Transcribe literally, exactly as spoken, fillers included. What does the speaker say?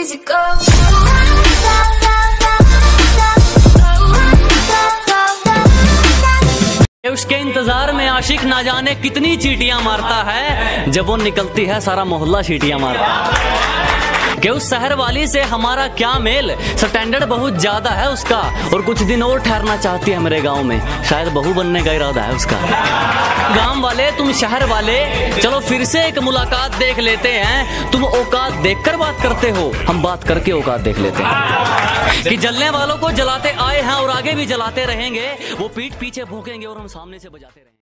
easy go. उसके इंतजार में आशिक ना जाने कितनी चीटियां मारता है, जब वो निकलती है सारा मोहल्ला चीटियां मारता है। कि उस शहर वाली से हमारा क्या मेल, स्टैंडर्ड बहुत ज्यादा है उसका, और कुछ दिन और ठहरना चाहती है मेरे गांव में, शायद बहू बनने का इरादा है उसका। गांव वाले तुम शहर वाले, चलो फिर से एक मुलाकात देख लेते हैं। तुम औकात देखकर बात करते हो, हम बात करके औकात देख लेते हैं। कि जलने वालों को जलाते आए हैं और आगे भी जलाते रहेंगे, वो पीठ पीछे भूकेंगे और हम सामने से बजाते रहेंगे।